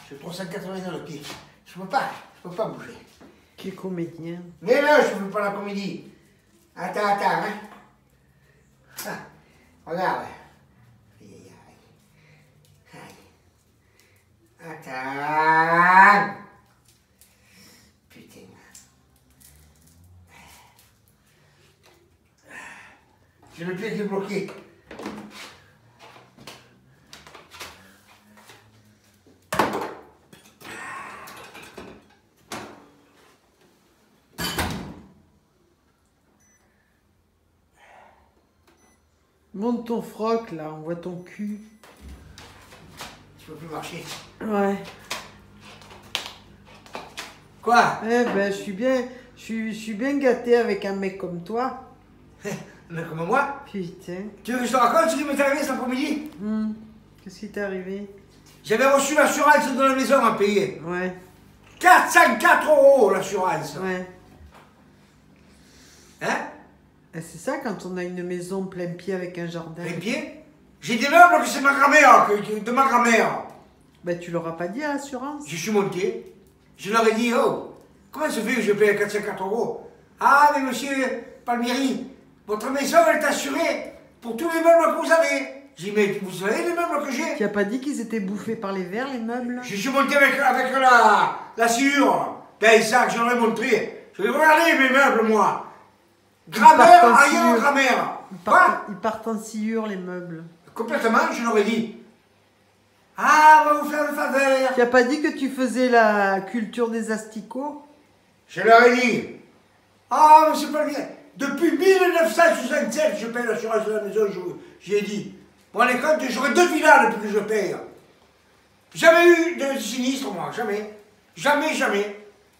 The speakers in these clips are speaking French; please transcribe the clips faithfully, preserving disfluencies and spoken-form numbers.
J'ai trois cent quatre-vingts dans le pied. Je peux pas, je peux pas bouger. Qui est comédien? Mais non, je ne fais pas la comédie. Attends, attends, hein. Ah, regarde. Aïe, aïe, aïe. Attends. Putain. J'ai le pied qui est bloqué. Monte ton froc là, on voit ton cul. Je peux plus marcher. Ouais. Quoi? Eh ben, je suis bien, je suis, je suis bien gâté avec un mec comme toi. Mais comme moi? Putain. Tu veux que je te raconte ce qui m'est arrivé cet après-midi? Hmm. Qu'est-ce qui t'est arrivé? J'avais reçu l'assurance de la maison à payer. Ouais. quatre cent quatre euros l'assurance. Ouais. Hein? Et c'est ça quand on a une maison plein pied avec un jardin. Plein pied? J'ai des meubles que c'est ma grand-mère, que- que- de ma grand-mère. Ben tu l'auras pas dit à l'assurance? Je suis monté. Je leur ai dit, oh, comment ça fait que je paye quatre cent quatre euros? Ah, mais monsieur Palmieri, votre maison elle est assurée pour tous les meubles que vous avez. J'ai dit, mais vous savez les meubles que j'ai? Tu as pas dit qu'ils étaient bouffés par les vers, les meubles? Je suis monté avec, avec la, la sciure dans les sacs, je leur ai montré. Je lui ai dit, regardez mes meubles, moi. Grand-mère, partent en arrière, sciure. grand-mère. Ils Quoi? partent, ils partent en sciure, les meubles. Complètement, je leur ai dit. Ah, on va vous faire le faveur. Tu as pas dit que tu faisais la culture des asticots? Je leur ai dit. Ah, mais c'est pas bien. Depuis mille neuf cent soixante-sept, je paye l'assurance de la maison, je- j'ai dit. Vous vous rendez compte, j'aurais deux villas depuis que je paye. Jamais eu de sinistre, moi, jamais. Jamais, jamais.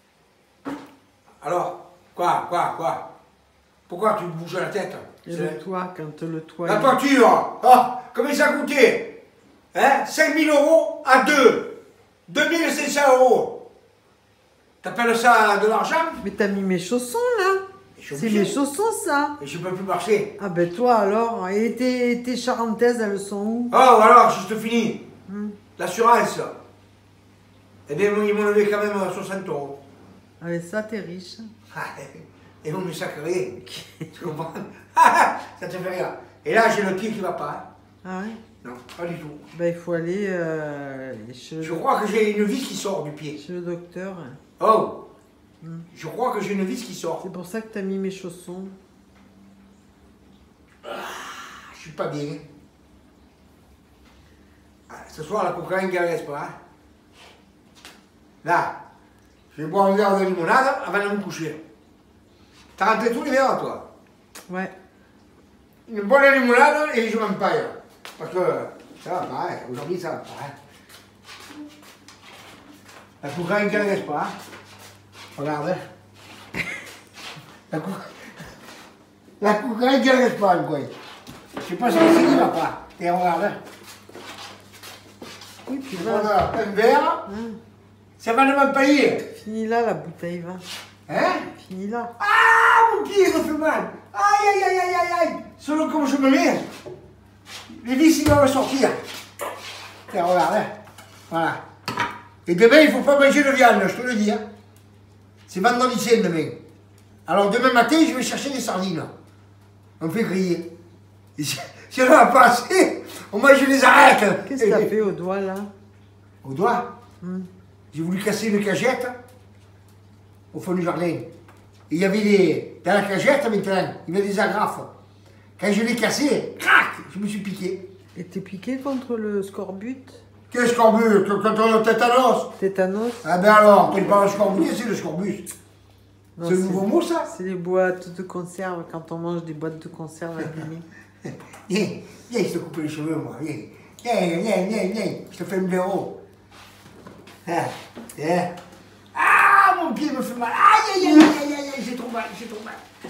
Alors, quoi, quoi, quoi? Pourquoi tu me bouges la tête? Et C'est- le toit, quand le toit... La il- toiture, oh, combien ça a coûté? Hein? cinq mille euros à deux. deux mille cinq cents euros. T'appelles ça de l'argent? Mais t'as mis mes chaussons, là? Je suis C'est obligé. mes chaussons, ça? Et je peux plus marcher. Ah ben toi, alors, et tes, tes charentaises, elles sont où? Oh, alors, juste fini. Hmm. L'assurance. Eh bien, ils m'ont levé quand même soixante euros. Avec ça, t'es riche. Et vous me sacrez. Tu comprends? Ça te fait rire. Et là, j'ai le pied qui va pas. Ah ouais? Non, pas du tout. Ben, il faut aller euh, chez, Je le, crois que j'ai une vis qui sort du pied. chez le docteur. Oh! Hmm. Je crois que j'ai une vis qui sort. C'est pour ça que t'as mis mes chaussons. Je suis pas bien. Ah, ce soir, la cocaïne qui reste pas. Hein? Là, je vais boire un verre de limonade avant de me coucher. T'as rentré tous les verres, toi? Ouais. Une bonne limonade et je m'empaille. Parce que ça va pas, hein. Aujourd'hui, ça va pas. Hein. La cocaïne qui reste pas. Hein? Regarde. Hein. La, co... la cocaïne qui reste pas, le coin. Je sais pas ce que c'est qui va pas. Et regarde. Hein. Oui, puis On va. a un verre, Hein, ça va ne m'empailler. finis là, la bouteille, va. Hein? Finis là. Ah, mon pied me fait mal. Aïe, aïe, aïe, aïe, aïe, aïe. Selon comme je me mets, les vis, ils vont sortir. Tiens, regarde, hein. Voilà. Et demain, il ne faut pas manger de viande, je te le dis. Hein. C'est vendredi saint demain. Alors demain matin, je vais chercher des sardines. On me fait griller. Et si si on n'a pas assez, au moins je les arrête. Qu'est-ce que t'as fait au doigt, là? Au doigt, Hmm. j'ai voulu casser une cagette au fond du jardin. Et il y avait des... Dans la cagette, maintenant, il y avait des agrafes. Quand je l'ai cassé, crac, je me suis piqué. Et t'es piqué contre le scorbut? Quel scorbut? Quand on a tétanos? Tétanos? Ah ben alors, t'es pas un scorbut, c'est le scorbut. Non, C'est le nouveau mot, ça? C'est les boîtes de conserve, quand on mange des boîtes de conserve abîmées. Viens, viens, je te coupe les cheveux, moi, viens. Viens, viens, viens, viens, je te fais un blaireau. Ah, viens. Ah, mon pied me fait mal. Aïe, aïe, aïe, aïe, aïe, aïe, j'ai trop mal, j'ai trop mal.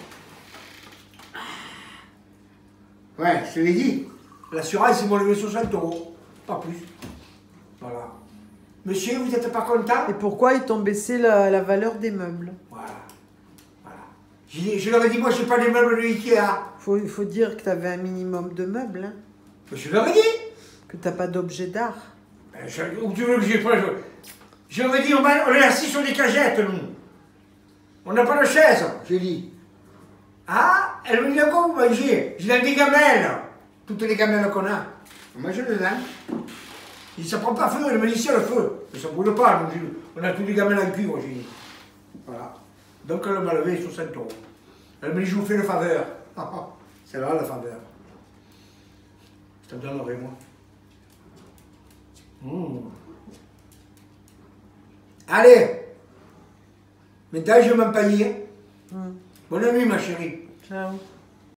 Ouais, je te l'ai dit. L'assurance, ils m'ont levé soixante euros. Pas plus. Voilà. Monsieur, vous n'êtes pas content? Et pourquoi ils t'ont baissé la, la valeur des meubles? Voilà. Voilà. J'ai- Je leur ai dit, moi, je n'ai pas les meubles de Ikea. Faut, il faut dire que t'avais un minimum de meubles, hein, Je leur ai dit. que t'as pas d'objet d'art. Où tu veux que j'y fasse? J'aurais dit, on, on est assis sur des cagettes, nous. On n'a pas de chaise, j'ai dit. Ah, elle me dit, à quoi vous mangez? J'ai des gamelles. Toutes les gamelles qu'on a. On mange dedans. Il dit, ça prend pas feu. Elle me dit, c'est le feu. Mais ça ne brûle pas. Donc, on a tous les gamelles en cuivre, j'ai dit. Voilà. Donc, elle m'a levé soixante euros. Elle me dit, je vous fais le faveur. C'est là, le faveur. Je te donnerai, moi. Mmh. Allez. Maintenant, je vais m'empailler. Mmh. Bonne nuit, ma chérie. Ciao.